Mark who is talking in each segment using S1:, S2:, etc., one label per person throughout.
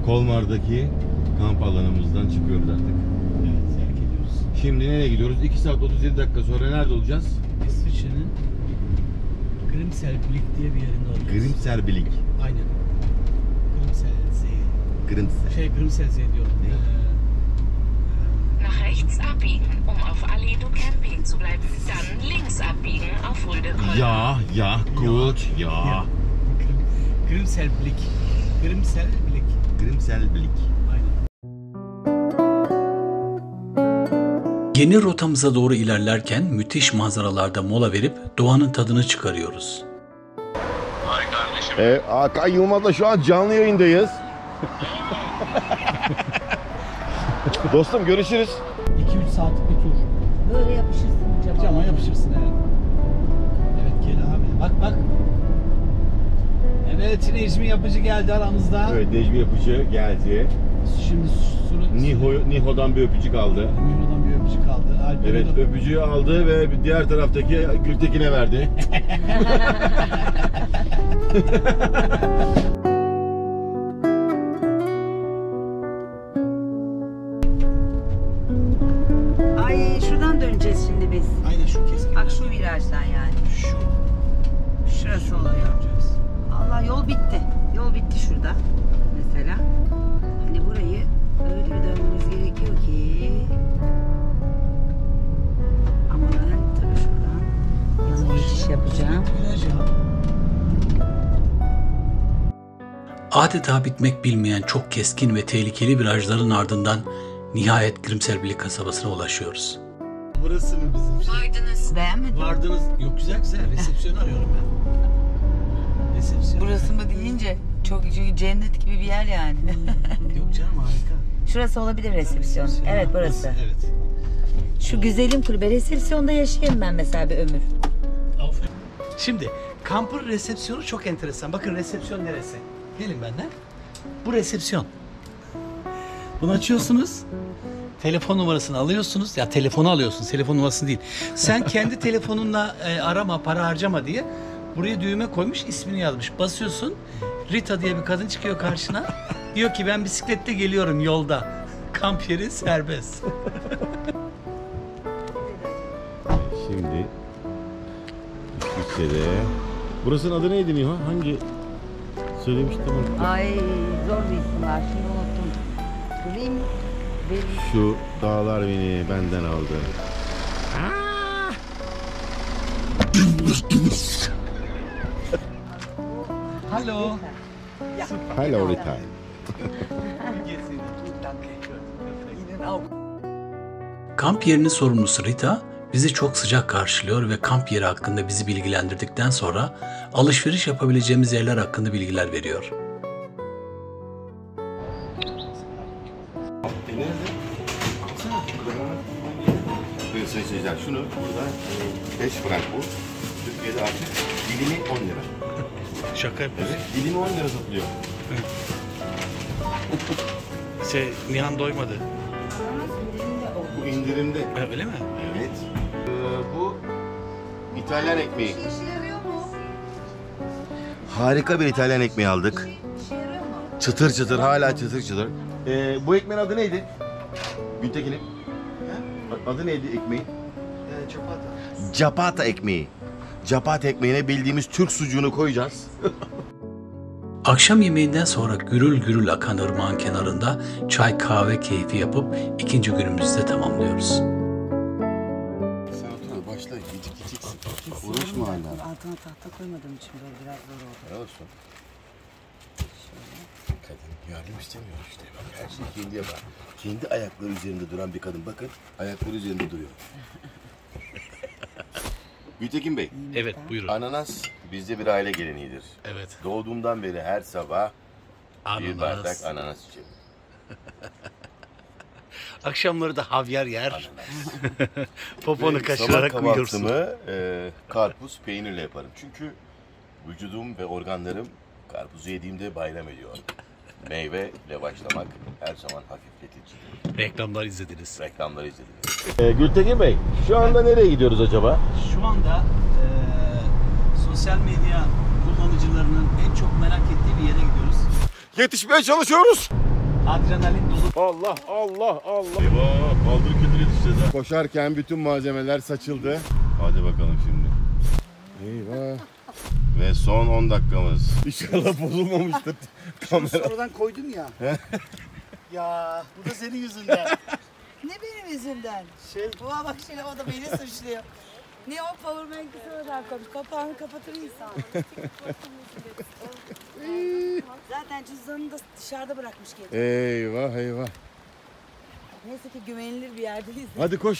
S1: Kolmar'daki kamp alanımızdan çıkıyoruz artık.
S2: Evet, sevk ediyoruz.
S1: Şimdi nereye gidiyoruz? 2 saat 37 dakika sonra nerede olacağız?
S2: İsviçre'nin Grimselblik diye bir yerinde olacağız.
S1: Grimselblik.
S2: Aynen. Grimselsee. Grimselsee diyorum.
S3: Nach rechts abbiegen, auf Allee du Camping zu bleiben. Dann links abbiegen auf Rüdekoller.
S1: Ya, gut, ya.
S2: Grimselblik. Grimselblik.
S1: Grimselblik.
S2: Aynen.
S4: Yeni rotamıza doğru ilerlerken müthiş manzaralarda mola verip doğanın tadını çıkarıyoruz.
S1: Hakan Yılmaz'la şu an canlı yayındayız. Dostum görüşürüz.
S2: 2-3 saatlik bir tur.
S5: Böyle yapışırsın
S2: Cama yapışırsın, evet. Evet, gel abi. Bak bak. Evet, Necmi Yapıcı geldi aramızda.
S1: Evet, Necmi Yapıcı geldi.
S2: Şimdi
S1: Niho'dan bir öpücük aldı.
S2: Niho'dan bir öpücük aldı.
S1: Evet, öpücüğü aldı ve diğer taraftaki Gültekin'e verdi.
S5: Ay şuradan döneceğiz şimdi biz.
S2: Aynen şu keskin.
S5: Bak şu virajdan yani. Şurası oluyor. Allah, yol bitti. Yol bitti şurada. Mesela. Hani burayı öyle bir dönmemiz gerekiyor ki. Ama ben tabii şuradan yana geçiş yapacağım.
S2: Viraj ya.
S4: Adeta bitmek bilmeyen çok keskin ve tehlikeli virajların ardından nihayet Grimselblik kasabasına ulaşıyoruz.
S2: Burası mı bizim şey?
S3: Vardınız.
S5: Beğenmedin mi?
S2: Vardınız. Yok, güzel güzel. Resepsiyon arıyorum ben. Resepsiyon.
S5: Burası mı deyince çok, çünkü cennet gibi bir yer yani.
S2: Yok canım, harika.
S5: Şurası olabilir resepsiyon. Evet, burası.
S2: Evet.
S5: Şu güzelim kulübe resepsiyonda yaşayayım ben mesela bir ömür.
S2: Aferin. Şimdi kampın resepsiyonu çok enteresan. Bakın resepsiyon neresi? Gelin benden. Bu resepsiyon. Bunu açıyorsunuz. Telefon numarasını alıyorsunuz. Ya telefonu alıyorsunuz. Telefon numarasını değil. Sen kendi telefonunla arama, para harcama diye buraya düğme koymuş, ismini yazmış. Basıyorsun. Rita diye bir kadın çıkıyor karşına. Diyor ki ben bisikletle geliyorum yolda. Kamp yeri serbest.
S1: Şimdi İsviçre'de. Burasının adı neydi Niho? Hangi? Söylemiştim onu.
S5: Ay zor bir isim var. Şimdi unuttum. Grim
S1: Şu dağlar beni benden aldı.
S2: Hello.
S1: Hello Rita.
S4: Kamp yerinin sorumlusu Rita bizi çok sıcak karşılıyor ve kamp yeri hakkında bizi bilgilendirdikten sonra alışveriş yapabileceğimiz yerler hakkında bilgiler veriyor.
S1: Sayın seyirciler, şunu burada 5 frank bu. Türkiye'de artık dilimi 10 lira.
S2: Şaka yapıyorsun.
S1: Evet, dilimi 10 lira satılıyor.
S2: Nihan doymadı.
S1: Bu indirimde.
S2: Öyle mi?
S1: Evet. Bu İtalyan ekmeği. Harika bir İtalyan ekmeği aldık. Çıtır çıtır, hala çıtır çıtır. Bu ekmeğin adı neydi? Gültekin'in. Adı neydi ekmeğin? Ciabatta. Ciabatta ekmeği. Ciabatta ekmeğine bildiğimiz Türk sucuğunu koyacağız.
S4: Akşam yemeğinden sonra gürül gürül akan ırmağın kenarında çay kahve keyfi yapıp ikinci günümüzü de tamamlıyoruz.
S1: Sen otur, başla, gideceksin. Uğraşma hala.
S5: Altına tahta koymadığım için böyle biraz zor oldu.
S1: Helal olsun. Kadın yardım istemiyor işte. Bak, her şey kendi yapar. Kendi ayakları üzerinde duran bir kadın. Bakın, ayakları üzerinde duruyor. Gültekin Bey.
S2: Evet, buyurun.
S1: Ananas bizde bir aile geleneğidir.
S2: Evet.
S1: Doğduğumdan beri her sabah bir bardak ananas içerim.
S2: Akşamları da havyar yer. Poponu
S1: Ve
S2: kaşırarak
S1: sabah
S2: uyursun.
S1: kahvaltımı karpuz peynirle yaparım. Çünkü vücudum ve organlarım karpuzu yediğimde bayram ediyor. Meyveyle başlamak her zaman hafifletici.
S2: Reklamlar izlediniz.
S1: Reklamları izlediniz. Gültekin Bey, şu anda nereye gidiyoruz acaba?
S2: Şu anda sosyal medya kullanıcılarının en çok merak ettiği bir yere gidiyoruz.
S1: Yetişmeye çalışıyoruz.
S2: Adrenalin dolu.
S1: Allah Allah Allah. Eyvah kaldır küldürü düşeceğiz ha. Koşarken bütün malzemeler saçıldı. Hadi bakalım şimdi. Eyvah. Ve son 10 dakikamız. İnşallah bozulmamıştır kamera.
S2: Sonradan koydum ya. Ya bu da senin yüzünden.
S5: Ne benim yüzümden? Buna bak şimdi o da beni suçluyor. Ne o powerbank'i sonradan koymuş. Kapağını kapatır insan. Zaten cüzdanını da dışarıda bırakmış geldi.
S1: Eyvah eyvah.
S5: Neyse ki güvenilir bir yerdeyiz.
S1: Hadi koş.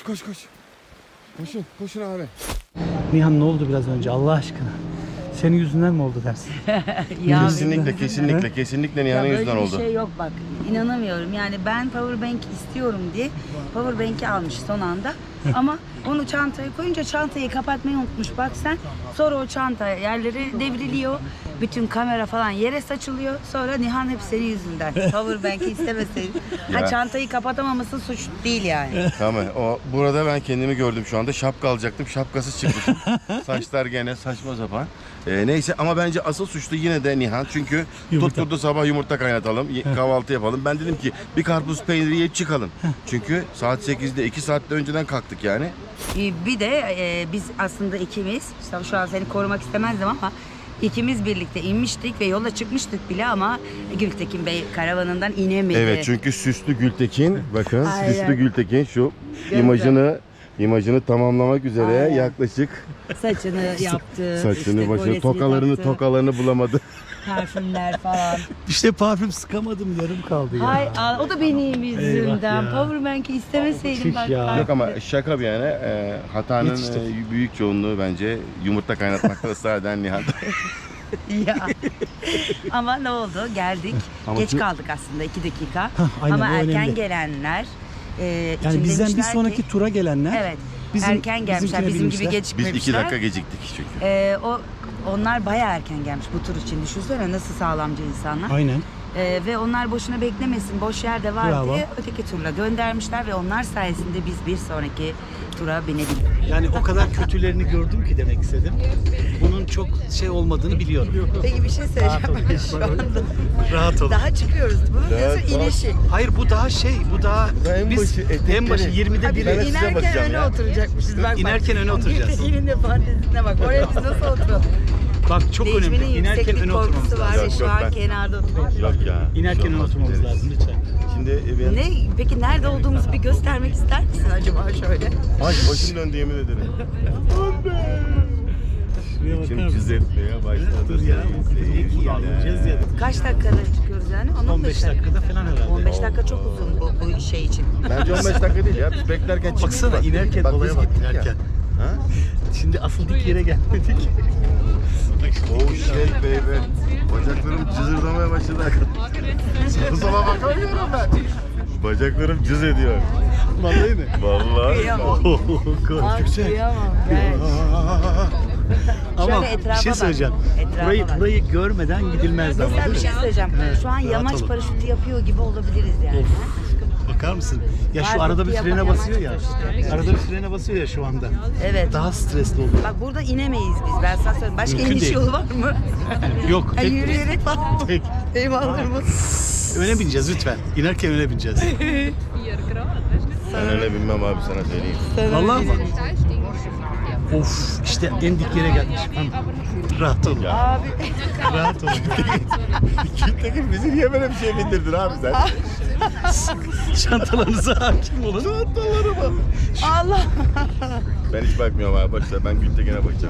S1: Koşun abi.
S2: Nihan ne oldu biraz önce Allah aşkına? Senin yüzünden mi oldu dersin?
S5: Ya
S1: Kesinlikle Nihan'ın
S5: böyle
S1: yüzünden
S5: bir
S1: oldu.
S5: şey yok bak. İnanamıyorum. Yani ben powerbank istiyorum diye powerbank'i almış son anda. Ama onu çantaya koyunca çantayı kapatmayı unutmuş bak sen. Sonra o çanta yerleri devriliyor. Bütün kamera falan yere saçılıyor. Sonra Nihan hep senin yüzünden. Powerbank'i istemeseydi.
S1: Ya.
S5: Çantayı kapatamaması suç değil yani.
S1: Tamam. Burada ben kendimi gördüm şu anda. Şapka alacaktım. Şapkasız çıkmışım. Saçlar gene saçma sapan. Neyse ama bence asıl suçlu yine de Nihan. Çünkü tutturdu sabah yumurta kaynatalım. Kahvaltı yapalım. Ben dedim ki bir karpuz peyniri yiyip çıkalım. Çünkü saat 8'de 2 saatte önceden kalktık yani.
S5: Bir de biz aslında ikimiz, işte şu an seni korumak istemezdim ama ikimiz birlikte inmiştik ve yola çıkmıştık bile ama Gültekin Bey karavanından inemedi.
S1: Evet çünkü Süslü Gültekin bakın
S5: Aynen.
S1: Süslü Gültekin şu
S5: Gözde.
S1: imajını tamamlamak üzere
S5: Aynen.
S1: yaklaşık
S5: Saçını yaptı.
S1: saçını
S5: işte
S1: başını
S5: kolyesini taktı,
S1: tokalarını bulamadı.
S5: parfümler falan.
S2: İşte parfüm sıkamadım yarım kaldı ya.
S5: Hay, o da benim yüzümden.
S2: ya.
S5: Powerbank'i istemeseydim
S2: Tüh
S5: bak.
S2: ya.
S1: Yok ama şaka bir yana hatanın
S2: Yetiştik.
S1: büyük çoğunluğu bence yumurta kaynatmakta ısrar eden Nihan.
S5: Ya. Ama ne oldu? Geldik.
S1: Ama
S5: Geç
S1: şimdi-
S5: kaldık aslında 2 dakika.
S2: aynen,
S5: ama
S2: o
S5: erken
S2: önemli.
S5: gelenler
S2: Yani
S5: için
S2: bizden bir
S5: demişler
S2: sonraki
S5: ki,
S2: tura gelenler
S5: evet.
S2: bizim-
S5: Erken gelmişler.
S2: bizimkine
S5: Bizim gibi
S2: binmişler.
S5: gecikmemişler.
S1: Biz 2 dakika geciktik çünkü.
S5: Onlar bayağı erken gelmiş bu tur için. Düşünsene nasıl sağlamcı insanlar.
S2: Aynen.
S5: Ve onlar boşuna beklemesin, boş yerde var
S2: Bravo.
S5: diye öteki turla göndermişler ve onlar sayesinde biz bir sonraki tura binebildik.
S2: Yani o kadar kötülerini gördüm ki demek istedim. Bunun çok şey olmadığını biliyorum.
S5: Peki bir şey
S2: Rahat ol.
S5: söyleyeceğim şu anda.
S2: Rahat ol.
S5: Daha çıkıyoruz. Bunun diyorsun inişi.
S2: Hayır bu daha bu daha
S1: En
S2: biz
S1: başı, etekleri.
S2: en başı 20'de
S5: Ha, bir
S2: biri.
S5: de
S1: Ben size
S5: inerken
S1: bakacağım
S5: öne
S1: ya.
S5: oturacakmışız. Bak,
S2: İnerken öne oturacağız.
S5: Gültekin'in de fantezisine bak. Oraya biz nasıl oturalım?
S2: Bak çok önemli.
S5: Necmi'nin
S2: İnerken
S5: yükseklik
S2: öne oturmamız
S5: korkusu var
S2: lazım.
S5: ve
S1: Yok,
S5: şu
S1: yok,
S5: an
S1: ben-
S5: kenarda oturuyoruz.
S1: Yok ya.
S2: İnerken öne oturmamız lazım lütfen.
S1: Şimdi ben...
S5: Ne? Peki nerede olduğumuzu bir göstermek ister misin acaba şöyle?
S1: Ay başım döndü yemin ederim.
S2: Şuraya bakar
S1: Şimdi
S2: mısın?
S1: çizetmeye başladı.
S2: Dur ya. Alacağız ya.
S5: Kaç dakikada çıkıyoruz yani?
S2: 15 dakikada falan herhalde.
S5: 15 dakika çok uzun bu şey için.
S1: Bence 15 dakika değil ya. Biz beklerken çıktık.
S2: Baksana
S1: bak.
S2: inerken
S1: Bak, biz
S2: olaya bak
S1: gittik ya.
S2: inerken.
S1: Ha?
S2: Şimdi asıl dik yere gelmedik.
S1: Oh shit baby. Bacaklarım cızırdamaya başladı arkadaşlar. Sağa bakamıyorum ben. Bacaklarım cız ediyor.
S2: Vallahi mi?
S1: Vallahi.
S5: Kıyamam. Kıyamam. Evet.
S2: Ama
S5: Şöyle etrafa
S2: bir şey
S5: bak.
S2: söyleyeceğim.
S5: Etrafa bak.
S2: Burayı görmeden gidilmez ama
S5: Mesela
S2: değil
S5: bir şey
S2: mi?
S5: söyleyeceğim. Şu an
S2: rahat
S5: yamaç
S2: olun.
S5: paraşütü yapıyor gibi olabiliriz yani.
S2: Bakar mısın? Ya şu
S5: Var,
S2: arada bir
S5: yapamam,
S2: frene basıyor ya.
S5: yamaç paraşütü.
S2: Arada bir frene basıyor ya şu anda.
S5: Evet.
S2: Daha stresli oluyor.
S5: Bak burada inemeyiz biz. Ben sana söyleyeyim. Başka
S2: Mümkün
S5: iniş
S2: değil.
S5: yolu var mı?
S2: Yok.
S5: Ha, yürüyerek falan.
S2: Tek.
S5: Eyvallah.
S2: Öne bineceğiz lütfen. İnerken öne bineceğiz.
S1: Ben öyle bilmem abi sana söyleyeyim.
S2: Vallahi mı? Of işte en dik yere gelmiş. Rahat ol.
S5: Abi.
S2: Rahat ol.
S1: Gültekin bizi niye böyle bir şey bindirdin abi sen?
S2: Çantalarınıza hakim olun. Çantalarıma.
S5: Allah.
S1: Ben hiç bakmıyorum abi. Başla ben Gültekin'e bakacağım.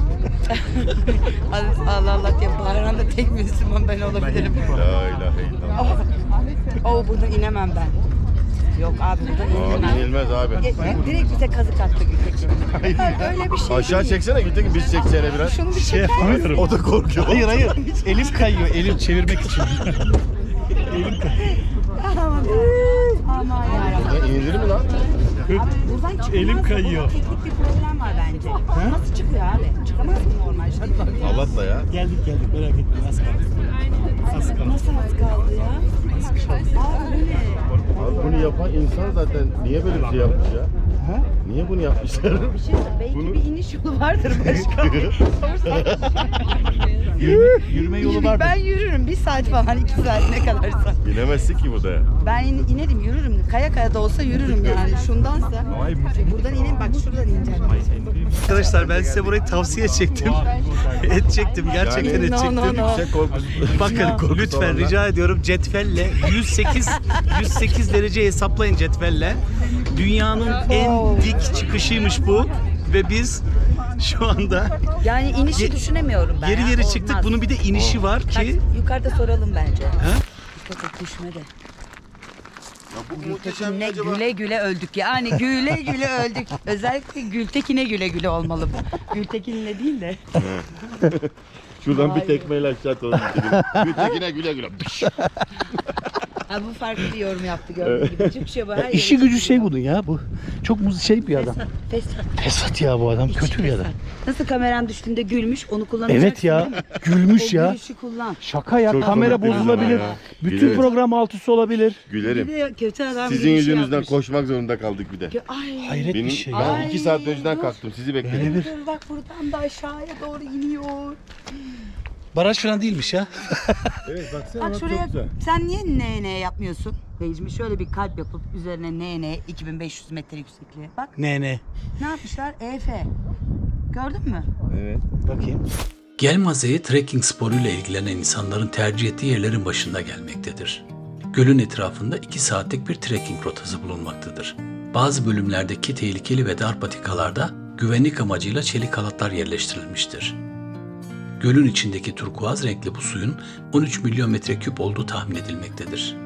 S5: Allah Allah diye bağıran da tek Müslüman ben olabilirim.
S1: La ilahe illallah.
S5: Buradan inemem ben. Yok abi buradan
S1: Abi
S5: inemem.
S1: inilmez abi.
S5: Direkt bize kazık attı Gültekin. Öyle bir şey
S1: Aşağı
S5: değil.
S1: çeksene Gültekin biz çekeceğine biraz.
S5: Şunu bir
S2: Şey
S5: çeker misin?
S2: yapamıyorum.
S1: O da korkuyor.
S2: Hayır. Elim kayıyor. Elim çevirmek için. Elim kayıyor.
S5: Aman yarabbim.
S1: Ya inilir mi lan?
S5: Abi buradan çıkılmaz.
S2: Elim kayıyor.
S5: Teknik bir problem var bence. Nasıl çıkıyor abi? Çıkamaz mı normal şartlarda?
S1: Halatla ya.
S2: Geldik merak etme az kaldı. Az kaldı.
S5: Nasıl az kaldı ya? Abi bu ne?
S1: Abi bunu yapan insan zaten niye böyle bir şey yapmış ya? Niye bunu yapmışlar?
S5: Bir şey söyle, belki bir iniş yolu vardır başka.
S2: Yürüme yolu var mı?
S5: Ben yürürüm 1 saat falan 2 saat ne kadarsa.
S1: Bilemezsin ki burada.
S5: Ben inerim yürürüm. Kaya kaya da olsa yürürüm yani. Şundansa. Buradan ineyim bak şuradan ineceğim.
S2: Arkadaşlar ben size burayı tavsiye çektim. Edecektim. Gerçekten
S1: Yani-
S2: edecektim.
S5: No.
S1: Yüksek korkusu.
S2: Bakın lütfen rica ediyorum cetvelle 108 derece hesaplayın cetvelle. Dünyanın en dik çıkışıymış bu ve biz şu anda
S5: Yani inişi düşünemiyorum ben.
S2: geri
S5: ya,
S2: çıktık.
S5: olmaz.
S2: Bunun bir de inişi var
S5: Bak,
S2: ki
S5: yukarıda soralım bence.
S2: Ha?
S5: Dikkat et düşme de.
S1: Ya bu muhteşem mi
S5: Ne
S1: acaba?
S5: güle güle öldük yani güle güle öldük. Özellikle Gültekin'e güle güle olmalı bu. Gültekin'le değil de.
S1: Şuradan bir
S5: Vay.
S1: tekmeyle aşağı atalım. Gültekin'e güle güle.
S5: Ha, bu farklı bir yorum yaptı gördüğün gibi. Türkçe bu her
S2: işi
S5: yere
S2: gücü şey
S5: çıkıyor.
S2: bunun ya bu. Çok bir adam.
S5: Fesat.
S2: Fesat ya bu adam. Kötü bir adam.
S5: Fesat. Nasıl kameran düştüğünde gülmüş onu kullanacaksın.
S2: Evet ya.
S5: O
S2: Gülmüş ya.
S5: gülüşü kullan.
S2: Şaka ya.
S1: Çok
S2: Kamera
S1: komik bir
S2: bozulabilir.
S1: zaman ya.
S2: Bütün
S1: Gülerim.
S2: program alt üst olabilir.
S5: Bir
S1: Gülerim.
S5: de kötü adam
S1: Sizin
S5: gibi bir
S1: yüzünüzden
S5: şey yapmış.
S1: koşmak zorunda kaldık bir de.
S5: Ay.
S2: Hayret
S1: Benim,
S2: bir şey
S1: ben
S2: ya.
S5: Ay,
S1: 2 saat önceden
S5: dur.
S1: kalktım. Sizi
S2: Böyle
S1: bekledim.
S2: bir
S5: Dur bak buradan da aşağıya doğru iniyor.
S2: baraj falan değilmiş ya.
S1: Evet baksana
S5: Bak şuraya sen niye NN yapmıyorsun? Necmi şöyle bir kalp yapıp üzerine NN 2500 metre yüksekliğe. Bak
S2: Ne.
S5: ne yapmışlar? EF. Gördün mü?
S1: Evet.
S2: Bakayım.
S4: Gelmaze'ye trekking sporuyla ilgilenen insanların tercih ettiği yerlerin başında gelmektedir. Gölün etrafında 2 saatlik bir trekking rotası bulunmaktadır. Bazı bölümlerdeki tehlikeli ve dar patikalarda güvenlik amacıyla çelik halatlar yerleştirilmiştir. Gölün içindeki turkuaz renkli bu suyun 13 milyon metreküp olduğu tahmin edilmektedir.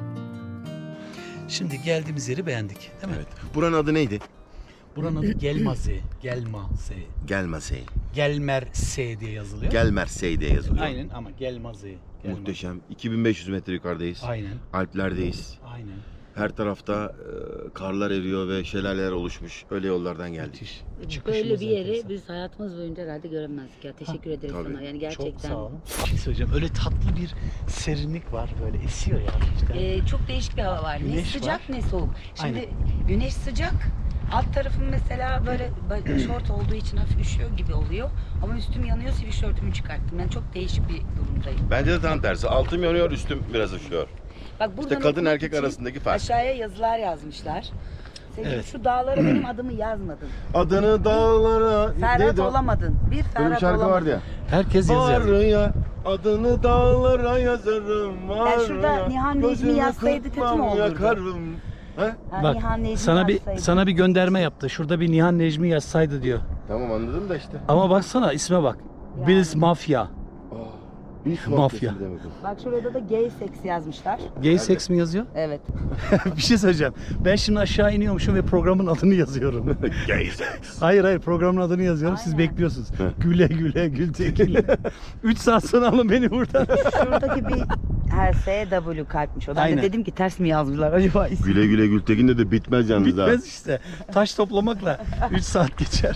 S2: Şimdi geldiğimiz yeri beğendik değil mi?
S1: Evet. Buranın adı neydi?
S2: Buranın adı Gelmaze. Gelmaze.
S1: Gelmesey.
S2: Gelmerse diye yazılıyor.
S1: Gelmersey diye yazılıyor.
S2: Aynen ama Gelmaze.
S1: Muhteşem. 2500 metre yukarıdayız.
S2: Aynen.
S1: Alplerdeyiz.
S2: Aynen.
S1: Her tarafta karlar eriyor ve şelaleler oluşmuş. Öyle yollardan geldik.
S2: Müthiş.
S5: Böyle
S2: Çıkışımız
S5: bir yeri
S2: enteresan.
S5: biz hayatımız boyunca herhalde göremezdik ya. Teşekkür ederiz
S1: tabii.
S5: sana. Yani
S2: Çok
S5: gerçekten.
S2: sağ olun. Bir şey söyleyeceğim. Öyle tatlı bir serinlik var böyle esiyor ya. İşte.
S5: Çok değişik bir hava var. Ne
S2: Güneş
S5: sıcak
S2: var.
S5: ne soğuk. Şimdi
S2: Aynen.
S5: güneş sıcak. Alt tarafım mesela böyle şort olduğu için hafif üşüyor gibi oluyor. Ama üstüm yanıyor, sweatshirtümü çıkarttım. Yani çok değişik bir durumdayım.
S1: Bence de tam tersi. Altım yanıyor, üstüm biraz üşüyor.
S5: Bak buradan
S1: İşte kadın
S5: okumak
S1: erkek
S5: için
S1: arasındaki fark.
S5: Aşağıya yazılar yazmışlar. Sevgilim
S2: Evet.
S5: şu dağlara benim adımı yazmadın.
S1: Adını dağlara...
S5: Ferhat
S1: Neydi o?
S5: olamadın. Bir
S1: Böyle bir
S5: Ferhat
S1: şarkı
S5: olamadın.
S1: vardı ya.
S2: Herkes yazıyor.
S1: Var ya, adını dağlara yazarım. Var
S5: Yani şurada
S1: ya,
S5: Nihan Necmi
S1: gözümü
S5: yazsaydı kötü mü
S1: kırpmam,
S5: olurdu?
S1: Yakarım. Ha?
S5: Ha, Nihan Necmi yazsaydı.
S2: sana bir gönderme yaptı. Şurada bir Nihan Necmi yazsaydı diyor.
S1: Tamam anladım da işte.
S2: Ama baksana isme bak. Bills Mafia.
S1: Bir
S2: Mafya.
S1: demek o.
S5: Bak şurada da gay sex yazmışlar.
S2: Gay sex mi yazıyor?
S5: Evet.
S2: Bir şey söyleyeceğim. Ben şimdi aşağı iniyormuşum ve programın adını yazıyorum.
S1: Gay sex.
S2: Hayır programın adını yazıyorum. Siz
S5: Aynen.
S2: bekliyorsunuz. Güle güle Gültekin. 3 saat sonra alın beni buradan.
S5: Şuradaki bir HSW kalpmiş o. Ben
S2: Aynen.
S5: de dedim ki ters mi yazdılar acaba isim?
S1: Güle güle Gültekin de bitmez yalnız ha.
S2: Bitmez işte. Taş toplamakla 3 saat geçer.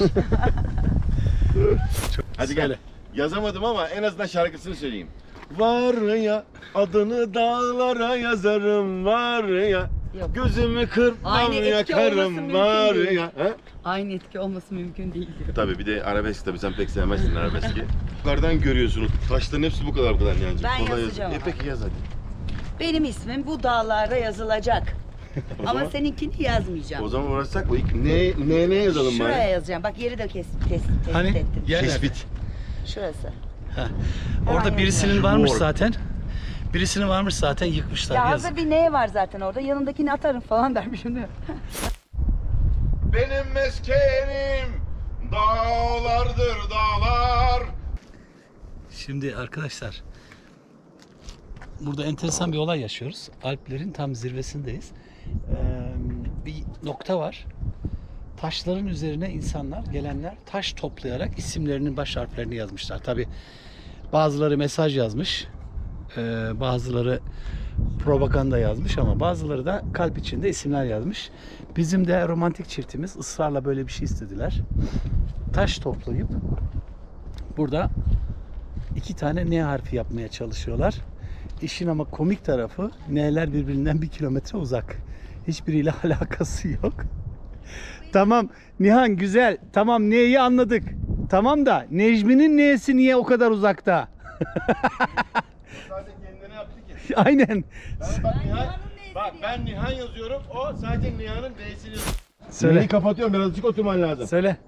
S1: Hadi gel. Yazamadım ama en azından şarkısını söyleyeyim. Var ya, adını dağlara yazarım var ya.
S5: Yok.
S1: Gözümü kırpmam
S5: Aynı etki olması
S1: yakarım
S5: mümkün
S1: var
S5: değil.
S1: ya. Ha?
S5: Aynı etki olması mümkün değil diyor.
S1: Tabii bir de arabesk tabii sen pek sevmezsin arabeski. Yukarıdan görüyorsunuz. Taşların hepsi bu kadar Nihan'cığım.
S5: Ben
S1: Kolay
S5: yazacağım
S1: yazın.
S5: ama.
S1: Peki yaz hadi.
S5: Benim ismim bu dağlarda yazılacak.
S1: O
S5: Ama
S1: zaman-
S5: seninkini yazmayacağım.
S1: O zaman uğraşsak mı? Ne yazalım
S5: Şuraya
S1: bari?
S5: yazacağım. Bak yeri de tespit
S2: Hani?
S5: ettim.
S2: Yer nerede?
S1: Tespit.
S5: Şurası.
S2: Orada birisinin
S1: yazacağım.
S2: varmış
S1: Mor.
S2: zaten. Birisinin varmış zaten yıkmışlar.
S5: Ya
S2: Yazık.
S5: hazır bir ne var zaten orada. Yanındakini atarım falan dermişim değil mi?
S1: Benim meskenim dağlardır dağlar.
S2: Şimdi arkadaşlar burada enteresan bir olay yaşıyoruz. Alplerin tam zirvesindeyiz. Bir nokta var. Taşların üzerine insanlar, gelenler taş toplayarak isimlerinin baş harflerini yazmışlar. Tabi bazıları mesaj yazmış, bazıları propaganda yazmış ama bazıları da kalp içinde isimler yazmış. Bizim de romantik çiftimiz ısrarla böyle bir şey istediler. Taş toplayıp burada 2 tane N harfi yapmaya çalışıyorlar. İşin ama komik tarafı N'ler birbirinden 1 kilometre uzak. Hiçbiriyle alakası yok. Tamam Nihan güzel. Tamam neyi anladık. Tamam da Necmi'nin neyesi niye o kadar uzakta?
S1: Sadece kendine yaptı ki.
S2: Aynen.
S1: Ben Nihan yazıyorum. O sadece Nihan'ın D'sini yazıyor.
S2: Söyle.
S1: Neyi kapatıyorum, birazcık oturman lazım.
S2: Söyle.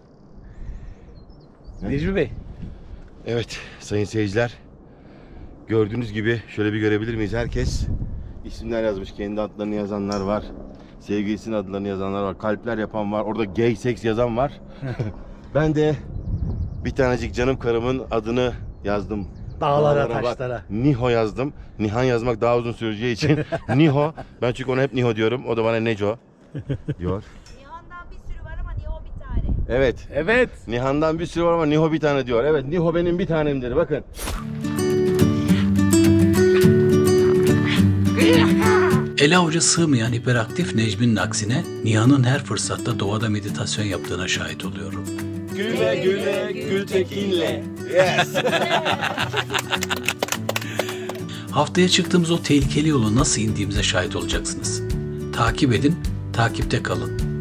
S2: Necmi Bey.
S1: Evet sayın seyirciler. Gördüğünüz gibi şöyle bir görebilir miyiz? Herkes isimler yazmış. Kendi adlarını yazanlar var. Sevgilisinin adlarını yazanlar var. Kalpler yapan var. Orada gay seks yazan var. Ben de bir tanecik canım karımın adını yazdım.
S2: Dağlara,
S1: bak.
S2: taşlara.
S1: Niho yazdım. Nihan yazmak daha uzun süreceği için Niho. Ben çünkü ona hep Niho diyorum. O da bana Neco diyor.
S5: Nihan'dan bir sürü var ama Niho bir tane.
S1: Evet.
S2: Evet.
S1: Nihan'dan bir sürü var ama Niho bir tane diyor. Evet, Niho benim bir tanemdir. Bakın.
S4: Ele avuca sığmayan hiperaktif Necmi'nin aksine Nihan'ın her fırsatta doğada meditasyon yaptığına şahit oluyorum.
S1: Güle güle Gültekin'le. Yes.
S4: Haftaya çıktığımız o tehlikeli yolu nasıl indiğimize şahit olacaksınız. Takip edin, takipte kalın.